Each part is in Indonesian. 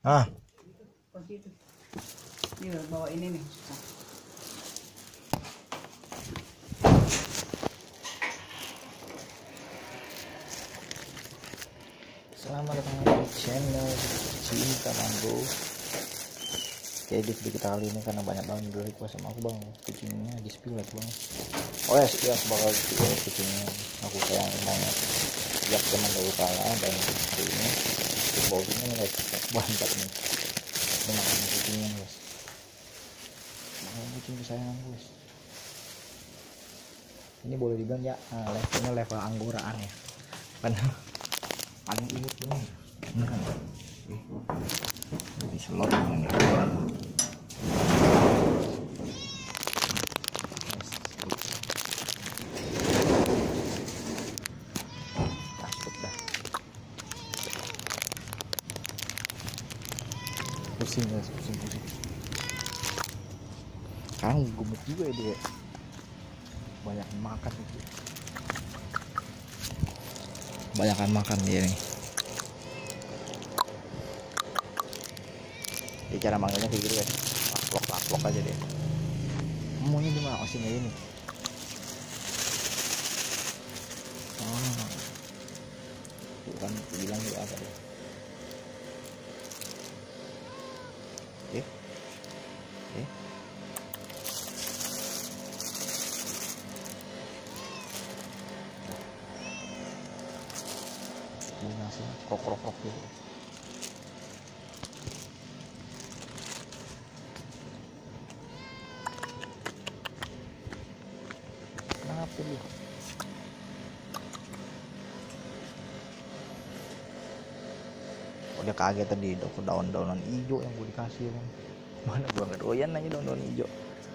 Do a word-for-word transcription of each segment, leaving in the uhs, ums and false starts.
Ah. Begitu. Ini bawa ini nih. Selamat datang di channel Cinta Mango. Jadi di video kita kali ini karena banyak banget dulu request sama aku bang, kucingnya di spill bang. Oh ya, ya aku bakal video kucingnya aku sayang banget. Sejak zaman dahulu kala dan hari ini baunya mulai mantap nih. Ini makan kucingnya guys. Makan kucing kesayangan guys. Ini boleh dibilang ya nah, levelnya level anggoraan ya. Karena paling imut bener. Beneran. Jadi selot ini. Pusing guys, pusing pusing. Sekarang gemuk juga ya dia. Banyak makan itu. Banyakan makan dia nih. Dia cara manggilnya kayak gitu guys. Laplok laplok aja deh. Maunya di mana sih ini? Oh. Bukan bilang juga apa deh. Oke. Oke. Ini nasi krok krok krok gitu. Kenapa lu? Oh, dia kaget tadi ke daun-daunan hijau yang gue dikasih kan. Mana gue nggak doyan aja daun-daun hijau.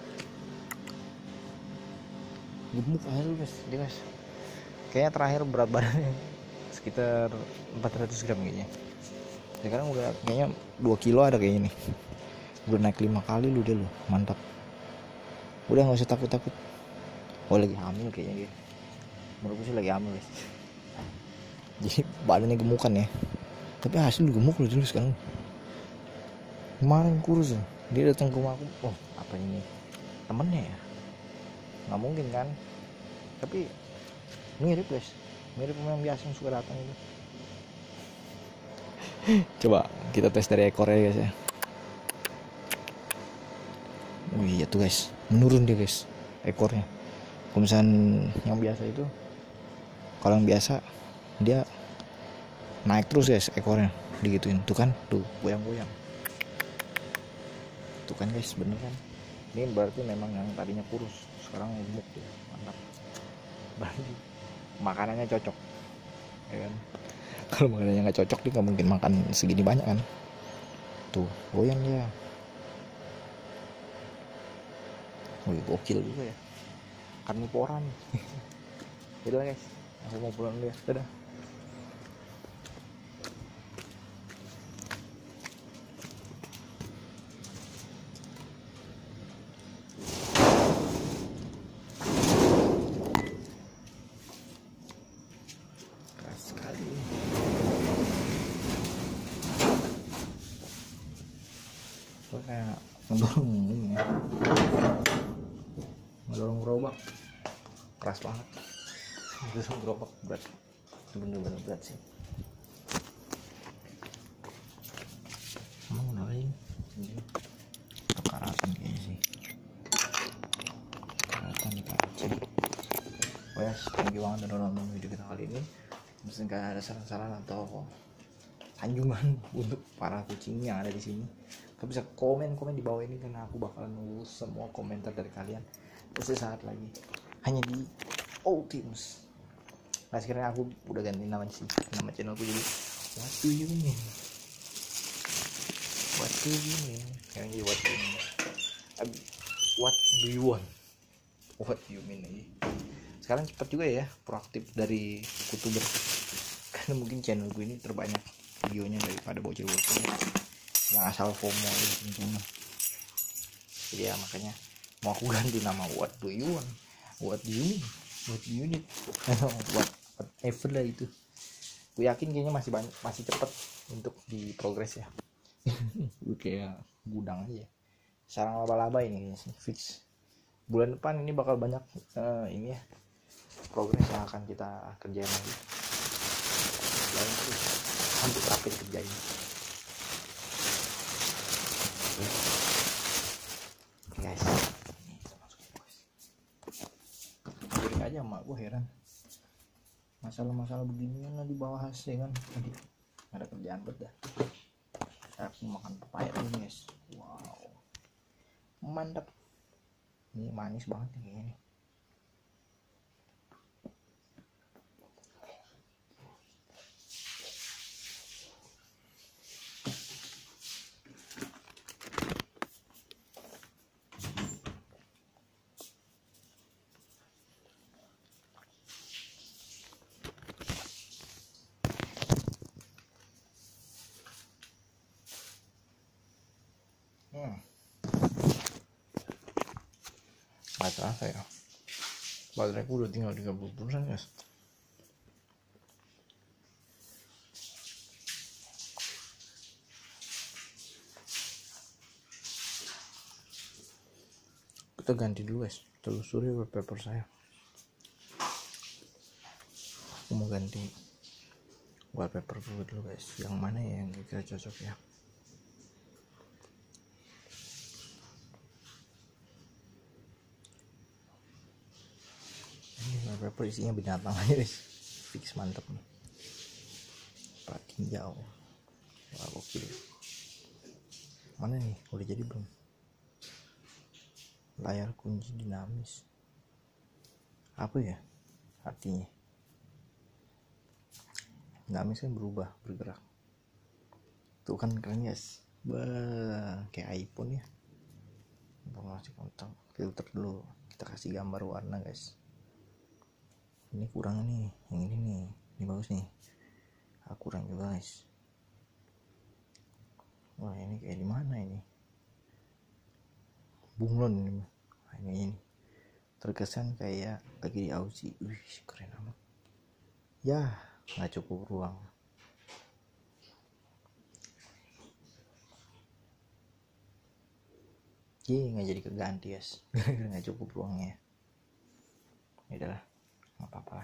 Gemuk aja lu guys, dia guys. Kayaknya terakhir berat badannya sekitar empat ratus gram kayaknya. Sekarang udah kayaknya dua kilo ada kayaknya nih. Udah naik lima kali lu deh lu, mantap. Udah nggak usah takut-takut. Oh lagi hamil kayaknya dia. Menurutku sih lagi hamil guys. Jadi badannya gemukan ya. Tapi hasil gemuk loh dulu sekarang. Kemarin kurus ya. Dia datang ke rumah aku. Oh apa ini? Temennya ya? Nggak mungkin kan? Tapi mirip guys. Mirip pemain biasa yang suka datang itu. Coba kita tes dari ekornya guys ya. Oh iya tuh guys. Menurun dia guys. Ekornya. Kalau misalnya yang biasa itu. Kalau yang biasa. Dia naik terus guys ekornya, digituin tuh kan, tuh goyang-goyang tuh kan guys, bener kan? Ini berarti memang yang tadinya kurus sekarang gemuk tuh, mantap. Berarti makanannya cocok ya kan? Kalau makanannya nggak cocok dia nggak mungkin makan segini banyak kan. Tuh goyang dia. Wih gokil juga ya, karnivoran. Yaudah guys, aku mau pulang dulu ya, dadah. Sekali itu kayak ngedorong ini ya, ngedorong gerobak keras banget. Ngedorong gerobak berat, bener-bener berat sih. Emang udah ini karatan kayaknya sih, karatan di kaca. Oh ya, thank you banget udah nonton video kita kali ini. Mungkin ada saran-saran atau anjuran untuk para kucing yang ada di sini, kalian bisa komen-komen di bawah ini karena aku bakalan nunggu semua komentar dari kalian sesaat lagi hanya di Ultimus. Nah sekarang aku udah ganti nama sih, nama channelku jadi What Do You Mean. What Do You Mean? Sekarang jadi What Do You Mean. What Do You Want? What Do You Mean lagi. Sekarang cepat juga ya proaktif dari youtuber, karena mungkin channel gue ini terbanyak videonya daripada bocil-bocil yang asal FOMO gitu tentunya. Jadi ya makanya mau aku ganti nama What Do You Want, What Do You Mean, What Do You Need, what whatever lah itu. Gue yakin kayaknya masih banyak, masih cepat untuk di progress ya. kayak gudang aja. Sarang laba-laba ini kayaknya sih fix. Bulan depan ini bakal banyak uh, ini ya progres yang akan kita kerjain lagi. Jalan terus hampir rapid kerjain. Oke guys, ini kita masukin guys. Jadi aja emak gue heran. Masalah-masalah beginian lah dibahas ya kan. Tadi ada kerjaan bet dah. Aku makan pepaya dulu guys. Wow, mantap. Ini manis banget nih kayaknya nih. Hmm. Gak terasa ya, bateraiku udah tinggal tiga puluh persen guys. Kita ganti dulu guys, telusuri wallpaper saya. Aku mau ganti wallpaper dulu guys, yang mana ya yang kira cocok ya. Wallpaper isinya binatang aja guys, fix mantep nih. Pak tinjau, wah oke. Mana nih, udah jadi belum? Layar kunci dinamis, apa ya artinya? Dinamis kan berubah, bergerak. Tuh kan keren guys, bah kayak iPhone ya. Informasi kontak, filter dulu, kita kasih gambar warna guys. Ini kurang nih, yang ini nih, ini bagus nih. Ah, kurang juga guys. Wah ini kayak di mana ini? Bunglon ini. Nah, ini, ini terkesan kayak lagi di Aussie. Wih keren amat. Ya nggak cukup ruang. Ye nggak jadi keganti guys. Nggak cukup ruangnya. Ya udahlah, nggak apa-apa.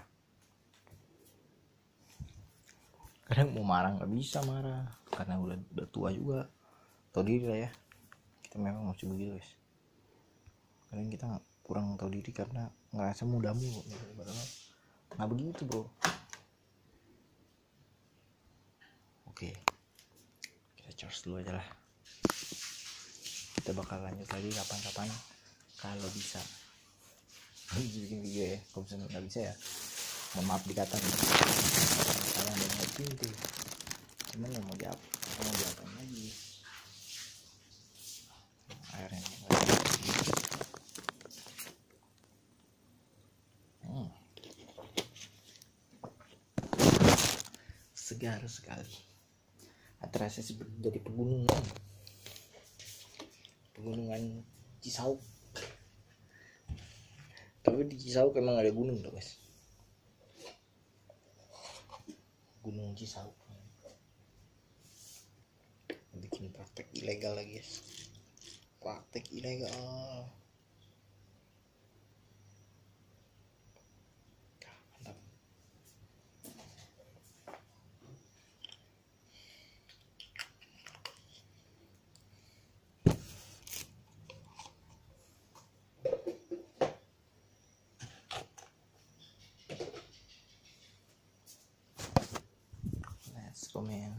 Kadang mau marah nggak bisa marah karena udah udah tua juga. Tahu diri lah ya. Kita memang masih begitu guys. Kadang kita kurang tahu diri karena ngerasa muda mulu. Padahal nggak begitu bro. Oke, kita charge dulu aja lah. Kita bakal lanjut lagi kapan-kapan kalau bisa. Bikin video ya. Kalau misalnya nggak bisa ya, mohon maaf dikata nih. Kalian udah nggak pintu. Cuman yang mau diap, mau diapain lagi? Airnya hmm. Segar sekali. Terasa seperti dari pegunungan. Pegunungan Cisauk. Tapi di Cisauk emang ada gunung tuh guys. Gunung Cisauk. Bikin praktek ilegal lagi guys. Praktek ilegal. Mantap. Let's go man.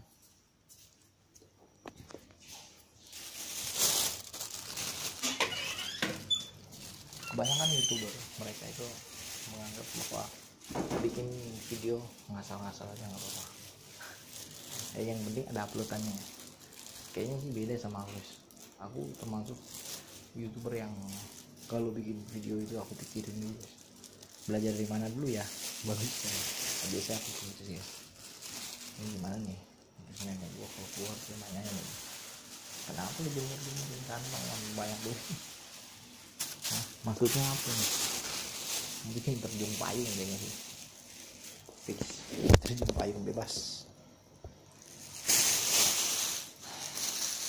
Kebanyakan youtuber mereka itu menganggap bahwa bikin video ngasal-ngasal aja nggak apa-apa. Eh, yang penting ada uploadannya. Kayaknya sih beda sama aku. Aku termasuk youtuber yang kalau bikin video itu aku pikirin dulu. Belajar dari mana dulu ya? Bagus ya. Biasa aku gitu sih. Ini gimana nih? Biasanya nih gua kalau keluar tuh nanya nih. Kenapa lu bener-bener kantong banyak dulu? Nah, maksudnya apa nih? Bikin terjun payung kayaknya sih. Fix terjun payung bebas.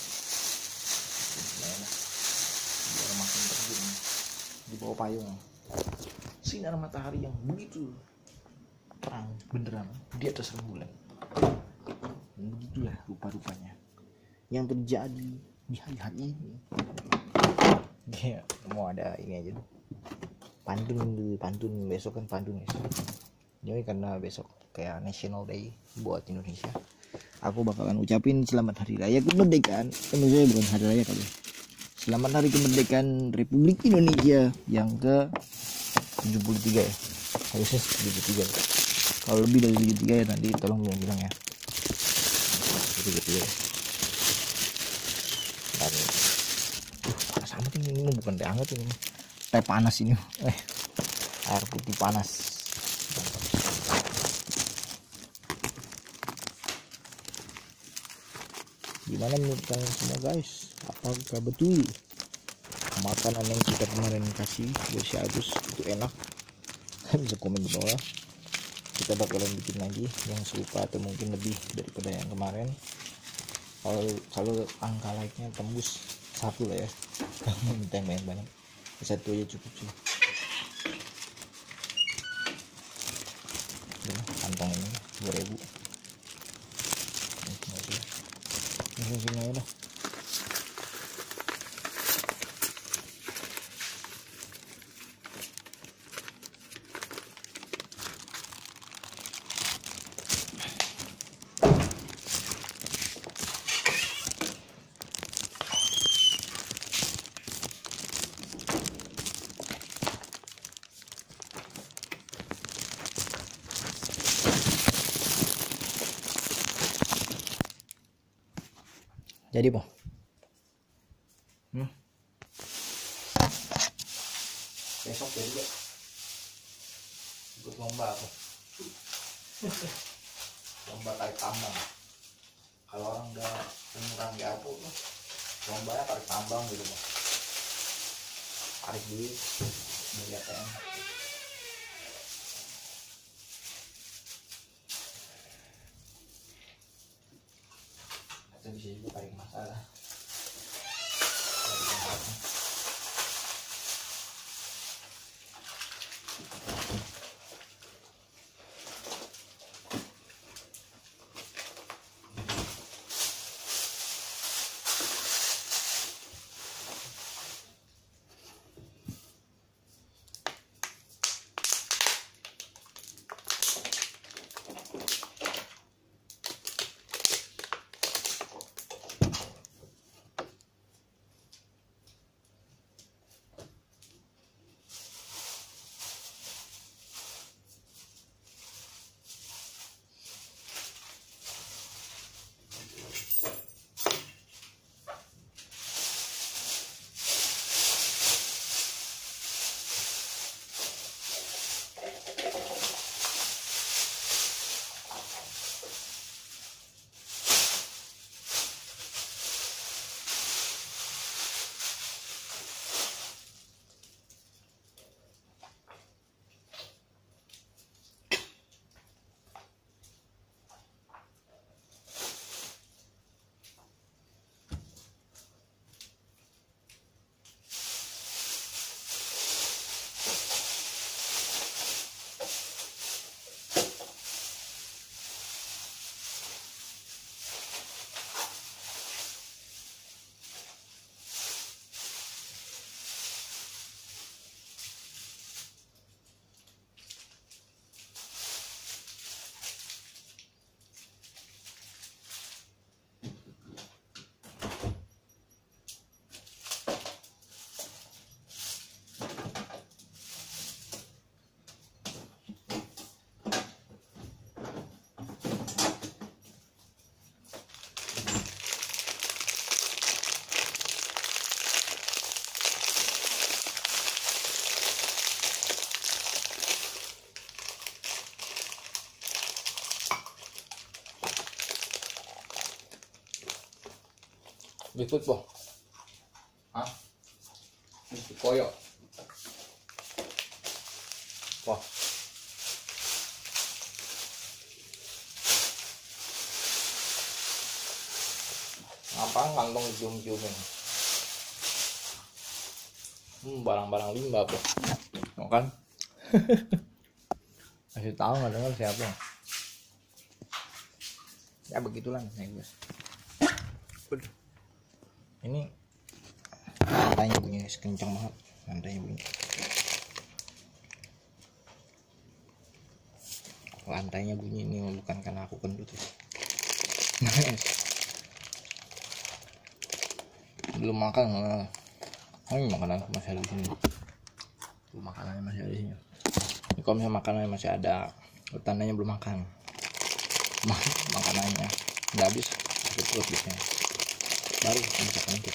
di bawah payung. Sinar matahari yang begitu terang benderang di atas rembulan. Begitulah rupa-rupanya yang terjadi di hari-hari ini. Ya, mau ada ini aja tuh. Pantun dulu, pantun besok kan pantun ya. Jadi karena besok kayak National Day buat Indonesia, aku bakalan ucapin selamat hari raya kemerdekaan. Indonesia bukan hari raya kali. Selamat hari kemerdekaan Republik Indonesia yang ke tujuh puluh tiga ya. Harusnya tujuh puluh tiga. Kalau lebih dari tujuh puluh tiga ya nanti tolong belum bilang ya. tujuh puluh tiga. Dan uh, panas amat ini, ini bukan teh hangat ini. Teh panas ini. Eh, air putih panas. Gimana menurut kalian semua guys? Apakah betul makanan yang kita kemarin kasih buat si Agus itu enak? Kalian bisa komen di bawah. Kita bakalan bikin lagi yang serupa atau mungkin lebih daripada yang kemarin. Kalau kalau angka like-nya tembus satu lah ya. Kamu minta yang banyak-banyak. Satu aja cukup sih. Udah, kantong ini dua ribu. Ini sini aja dah. Jadi po, hmm? Besok jadi ya ikut lomba aku. Lomba tarik tambang. Kalau orang udah umurang di aku tuh lombanya tarik tambang gitu po. Tarik duit dari A T M. Atau bisa juga tarik masalah. Bigfoot po. Hah? Bigfoot koyo. Wah. Ngapain kantong cium-ciumin? Hmm, barang-barang limbah bro. Mau kan? Masih tahu nggak dengar siapa? Ya begitulah nih guys. Ini lantainya bunyi kencang banget, lantainya bunyi. Lantainya bunyi ini bukan karena aku kentut ya. Belum makan. Oh ini makanan masih ada di sini. Tuh, makanannya masih ada di sini. Ini kalau misalnya makanannya masih ada, tandanya belum makan. Makanannya nggak habis, sakit perut biasanya. Baru bisa kentut.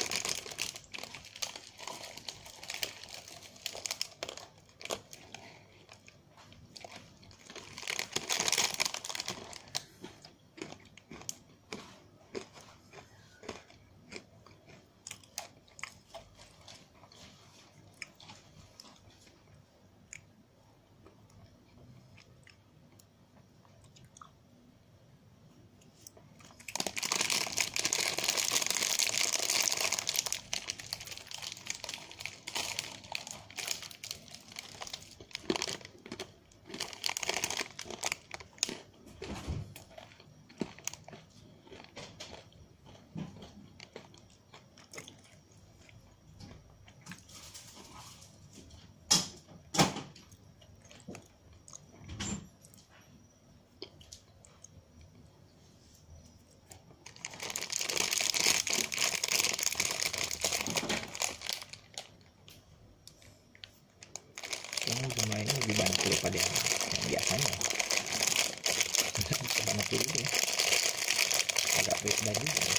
Yang jumlah ini lebih banyak daripada yang, yang biasanya. Banyak dulu ya. Agak beda juga. Ya.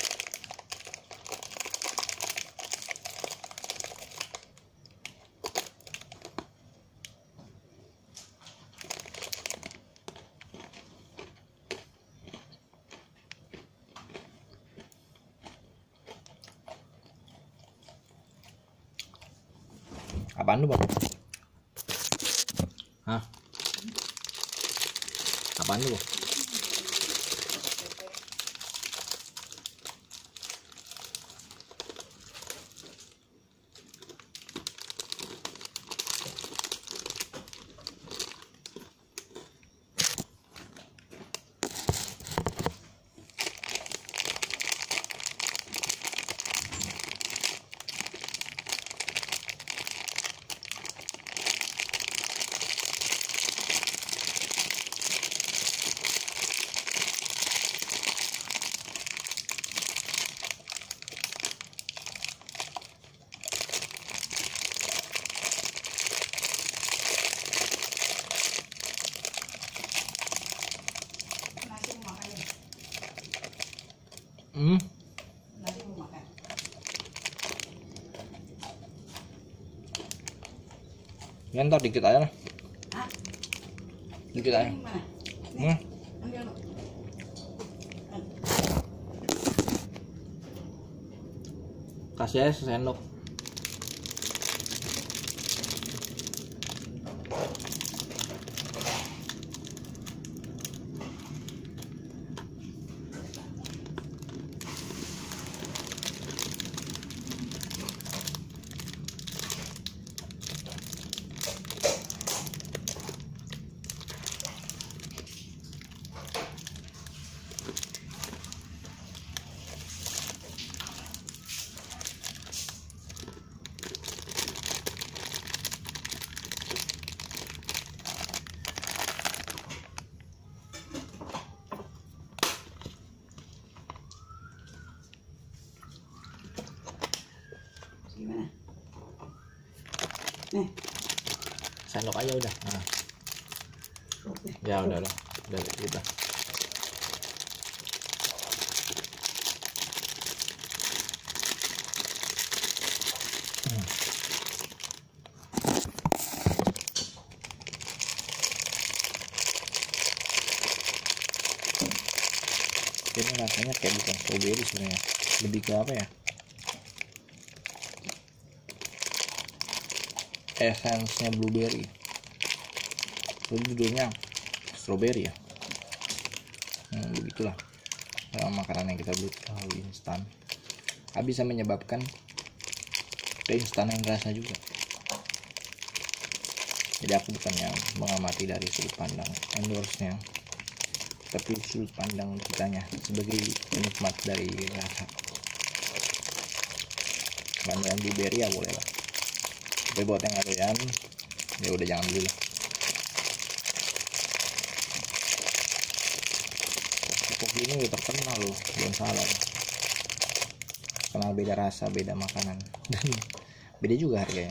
Apaan lu bang? Hah? Apaan lu bang? Hmm? Nasi mau makan. Ya ntar dikit aja lah. Hah? Dikit aja. Ini mana? Hmm? Ambil lu. Kasih aja sendok. Gimana? Nih. Sendok aja udah. Nah. Oke. Ya udah udah. Udah kita. Ini rasanya kayak bukan strawberry sebenarnya, lebih ke apa ya, essence-nya blueberry. Itu judulnya strawberry ya. Hmm, begitulah dalam makanan yang kita beli tahu instan, bisa menyebabkan instan yang rasa juga. Jadi aku bukan yang mengamati dari sudut pandang endorse-nya, tapi sudut pandang kitanya sebagai penikmat dari rasa. Bantuan blueberry ya boleh lah, tapi buat yang doyan ya udah jangan dulu lah. Kopi ini terkenal loh, belum salah, kenal beda rasa, beda makanan, dan beda juga harganya.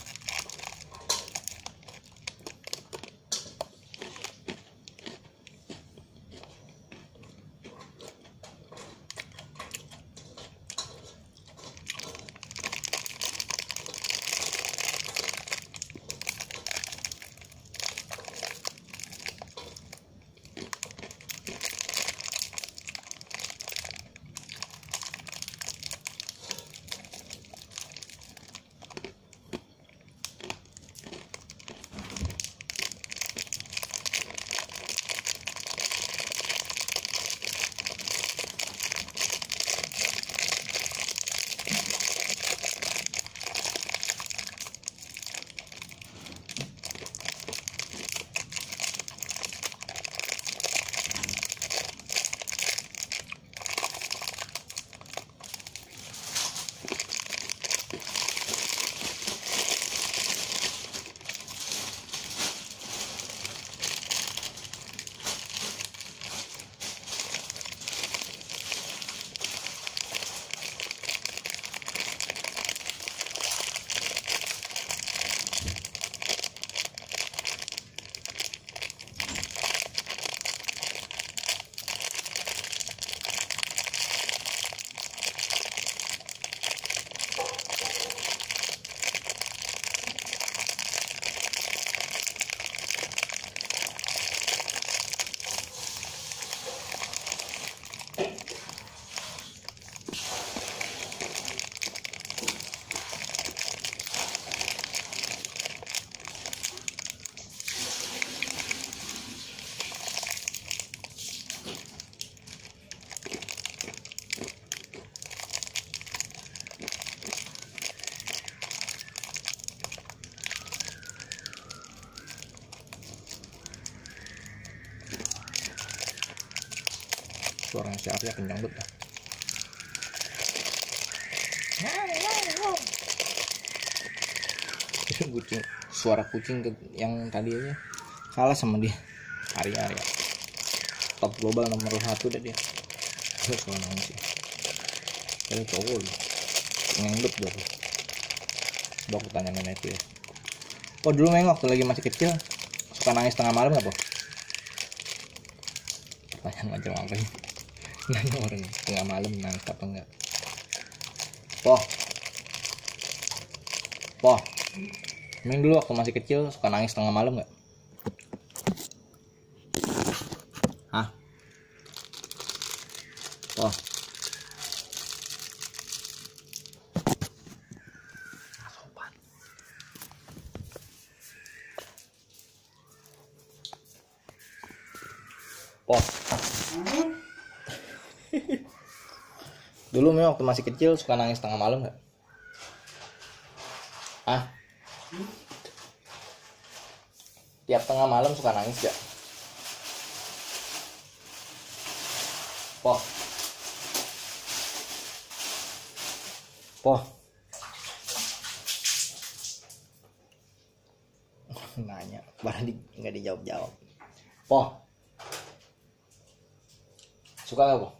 Suaranya si Arya kencang banget dah. Kucing, suara kucing ke, yang tadi aja kalah sama dia. Arya Arya top global nomor satu dah dia. Dia suara nangis sih. Tapi cowok lu ngendut dah tuh. Coba aku tanya nenek ya. Oh dulu Meng waktu lagi masih kecil suka nangis tengah malam nggak po? Pertanyaan macam apa ini? Nanya orang tengah malam nangis apa enggak? Poh, poh, Meng dulu waktu masih kecil suka nangis tengah malam nggak? Hah? Poh, sopan. Poh. Dulu Meng waktu masih kecil suka nangis tengah malam nggak? Ah, tiap tengah malam suka nangis gak? Poh, poh, nanya, barang di, nggak dijawab jawab. Poh, suka nggak poh?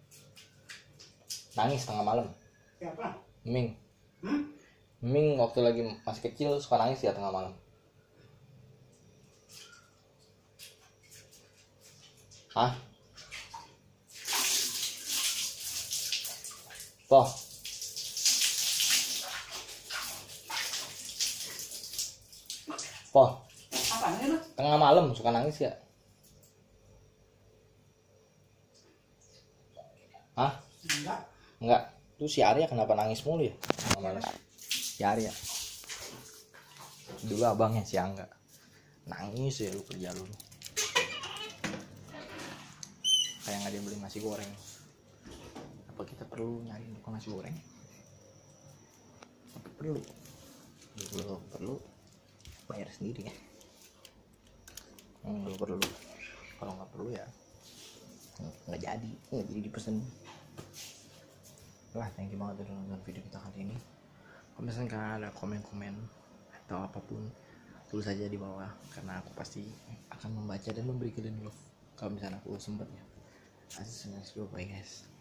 Nangis tengah malam. Siapa? Ming. Hmm? Ming waktu lagi masih kecil suka nangis ya tengah malam. Hah? Poh. Poh. Apa ini lu? Tengah malam suka nangis ya? Hah? Enggak. Enggak. Tuh si Arya kenapa nangis mulu ya? Mana si Arya? Dulu abangnya si Angga. Nangis ya lu kerja lu. Kayak nggak dia beli nasi goreng. Apa kita perlu nyari tukang nasi goreng? Apa perlu? Belum perlu. Bayar sendiri ya. perlu. Kalau nggak perlu ya nggak jadi nggak jadi dipesen lah. Thank you banget udah nonton video kita kali ini. Kalau misalnya kalian ada komen-komen atau apapun, tulis saja di bawah karena aku pasti akan membaca dan memberi kalian love kalau misalnya aku sempat ya. Asik, bye guys.